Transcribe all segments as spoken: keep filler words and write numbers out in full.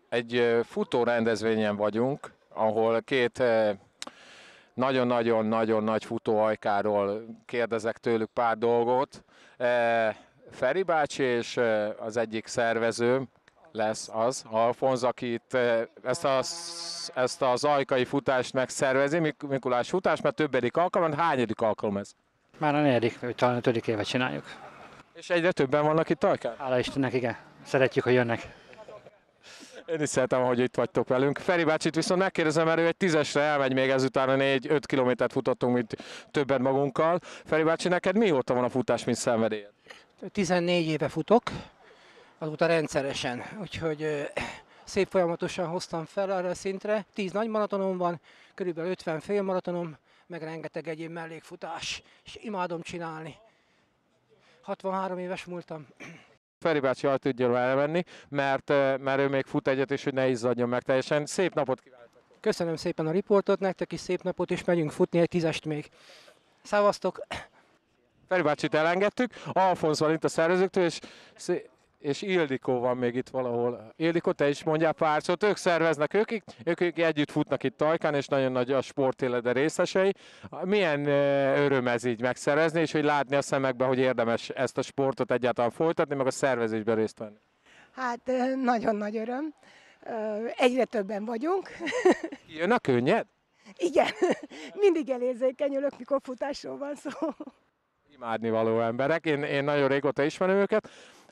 Egy futó rendezvényen vagyunk, ahol két nagyon-nagyon-nagyon nagy futóajkáról kérdezek tőlük pár dolgot. Feri bácsi és az egyik szervező lesz az, Alfonz, aki itt ezt, a, ezt az ajkai futást megszervezi, Mikulás futás, mert többedik alkalom, hányadik alkalom ez? Már a negyedik, vagy talán ötödik évet csináljuk. És egyre többen vannak itt ajkán? Hála Istennek, igen. Szeretjük, hogy jönnek. Én is szeretem, hogy itt vagytok velünk. Feri bácsit viszont megkérdezem, mert ő egy tízesre elmegy még ezután, a négy-öt kilométert futottunk, mint többet magunkkal. Feri bácsi, neked mióta van a futás, mint szenvedélyed? tizennégy éve futok, azóta rendszeresen, úgyhogy szép folyamatosan hoztam fel arra a szintre. tíz nagy maratonom van, körülbelül ötven félmaratonom, meg rengeteg egyéb mellékfutás, és imádom csinálni. hatvanhárom éves múltam. Feri bácsi el tudjon elmenni, mert, mert ő még fut egyet, és hogy ne izzadjon meg teljesen. Szép napot kívánok! Köszönöm szépen a riportot, nektek is szép napot, és megyünk futni egy tízest még. Szevasztok! Feri bácsit elengedtük, Alfonz van itt a szervezőktől, és, és Ildikó van még itt valahol. Ildikó, te is mondjál pár szót, ők szerveznek, ők, ők, ők együtt futnak itt Tajkán, és nagyon nagy a sportélete részesei. Milyen öröm ez így megszervezni, és hogy látni a szemekben, hogy érdemes ezt a sportot egyáltalán folytatni, meg a szervezésben részt venni? Hát nagyon nagy öröm. Egyre többen vagyunk. Jön a könnyed? Igen, mindig elérzékenyülök, mikor futásról van szó. Imádnivaló emberek, én, én nagyon régóta ismerem őket.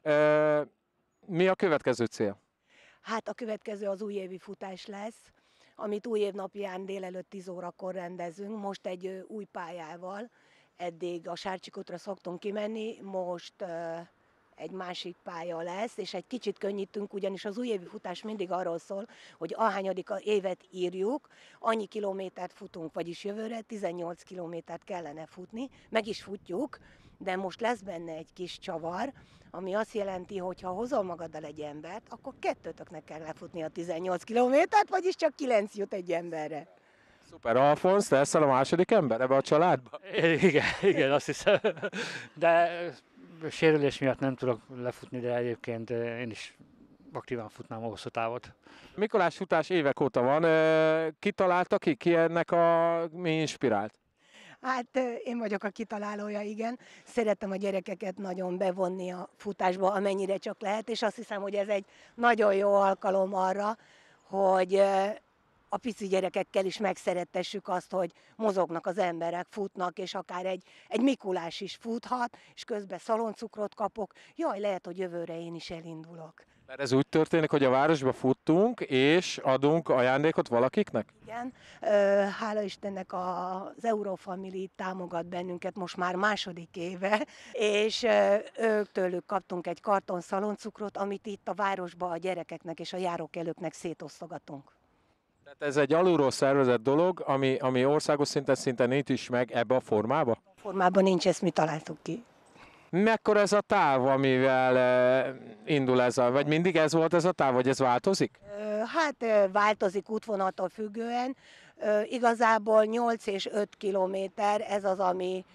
Mi a következő cél? Hát a következő az újévi futás lesz, amit új év napján délelőtt tíz órakor rendezünk, most egy új pályával. Eddig a Sárcsikotra szoktunk kimenni, most egy másik pálya lesz, és egy kicsit könnyítünk, ugyanis az újévi futás mindig arról szól, hogy ahányadik évet írjuk, annyi kilométert futunk, vagyis jövőre tizennyolc kilométert kellene futni, meg is futjuk, de most lesz benne egy kis csavar, ami azt jelenti, hogy ha hozol magaddal egy embert, akkor kettőtöknek kell lefutni a tizennyolc kilométert, vagyis csak kilenc jut egy emberre. Szuper, Alfonz, te leszel a második ember ebbe a családba? Igen, igen, azt hiszem. De sérülés miatt nem tudok lefutni, de egyébként én is aktívan futnám a hosszú távot. Mikulás futás évek óta van. Ki találta ki? Ki ennek a... mi inspirált? Hát én vagyok a kitalálója, igen. Szeretem a gyerekeket nagyon bevonni a futásba, amennyire csak lehet, és azt hiszem, hogy ez egy nagyon jó alkalom arra, hogy a pici gyerekekkel is megszerettessük azt, hogy mozognak az emberek, futnak, és akár egy, egy Mikulás is futhat, és közben szaloncukrot kapok. Jaj, lehet, hogy jövőre én is elindulok. Mert ez úgy történik, hogy a városba futtunk, és adunk ajándékot valakiknek? Igen, hála Istennek az Eurofamily támogat bennünket most már második éve, és ők tőlük kaptunk egy karton szaloncukrot, amit itt a városba a gyerekeknek és a járókelőknek szétosztogatunk. Tehát ez egy alulról szervezett dolog, ami, ami országos szinten szinte nincs is meg ebbe a formába? A formában nincs, ezt mi találtuk ki. Mekkora ez a táv, amivel uh, indul ez a, vagy mindig ez volt ez a táv, vagy ez változik? Hát változik útvonattól függően. Igazából nyolc és öt kilométer, ez az, ami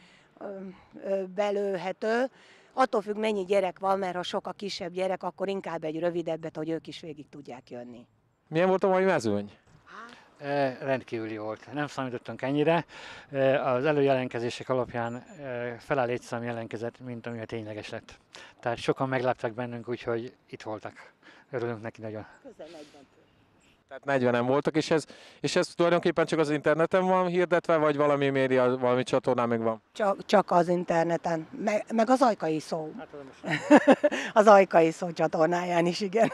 belőhető. Attól függ, mennyi gyerek van, mert ha sok a kisebb gyerek, akkor inkább egy rövidebbet, hogy ők is végig tudják jönni. Milyen volt a mai mezőny? E, rendkívüli volt. Nem számítottunk ennyire. E, az előjelentkezések alapján e, felel létszám jelentkezett, mint ami a tényleges lett. Tehát sokan megleptek bennünk, úgyhogy itt voltak. Örülünk neki nagyon. Közel negyven. Tehát negyvenen voltak, és ez, és ez tulajdonképpen csak az interneten van hirdetve, vagy valami média, valami csatornán még van? Csak, csak az interneten, meg, meg az Ajkai Szó. Hát, az Ajkai Szó csatornáján is, igen.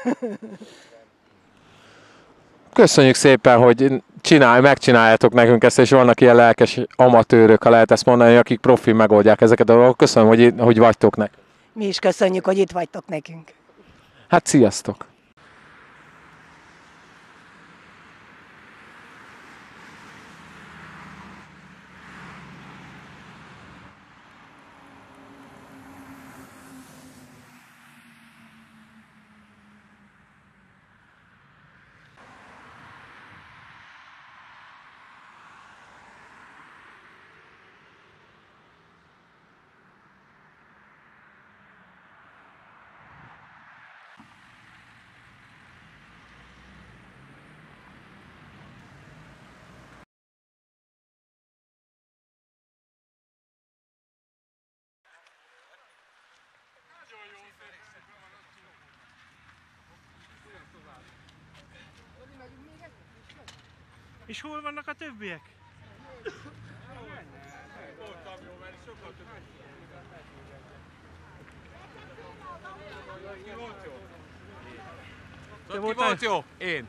Köszönjük szépen, hogy csinálj, megcsináljátok nekünk ezt, és vannak ilyen lelkes amatőrök, ha lehet ezt mondani, akik profi megoldják ezeket a dolgokat. Köszönöm, hogy, hogy vagytok nekünk. Mi is köszönjük, hogy itt vagytok nekünk. Hát sziasztok! És hol vannak a többiek? Voltam jó, mert sokkal több. Ki volt jó? Ki volt jó? Én.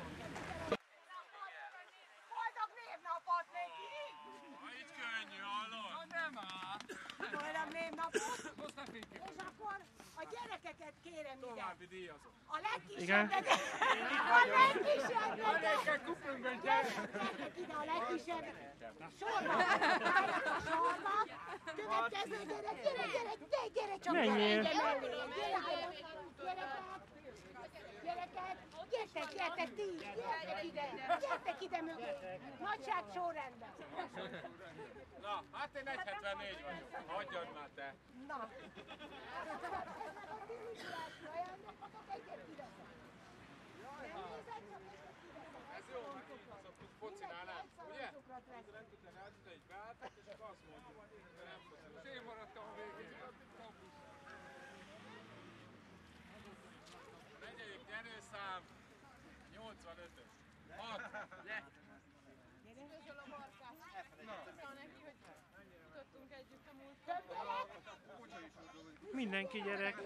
Boldog névnapot neki! Így könnyű, hallod? Na nem áll. Boldog névnapot! És akkor a gyerekeket kérem ide. További díjazok. A legkisebbeket. A legkisebbeket. Gyertek ide a legkisebbeket. Sorba. Álljatok a sorba. Következő gyerek, gyere, gyere, gyere, gyere csak Menjél. gyere ide mellé. Gyere, gyerekek. Gyerekek, gyertek, gyertek ti is, gyertek ide, gyertek ide mögé. Nagyság sorrendben. Na, hát én egy hetvennégy vagyok. Hagyjad már te. Na. Ez meg a tűzlási ajándékotok, egyet kiveszek. Nem nézed, csak egyet kiveszek. Ez jó, mert így szoktuk focinálni, ugye? Cukrot vesz. Nem tudtál eltudni egy beálltak, és akkor azt mondjuk, de nem focinálni. És én maradtam a végén. Negyedik nyerőszám, nyolcvanötös. hat. Közöl a barkát. Köszönöm neki, hogy jutottunk együtt a múlt. Több gyerek? Mindenki gyerek.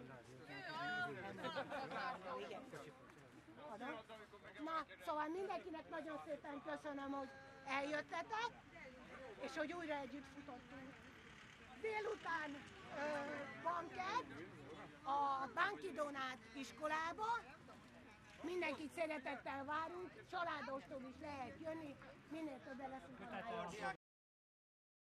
Na, szóval mindenkinek nagyon szépen köszönöm, hogy eljöttetek, és hogy újra együtt futottunk. Délután ö, banket a Banki Donát iskolába. Mindenkit szeretettel várunk, családostól is lehet jönni, minél többen leszünk.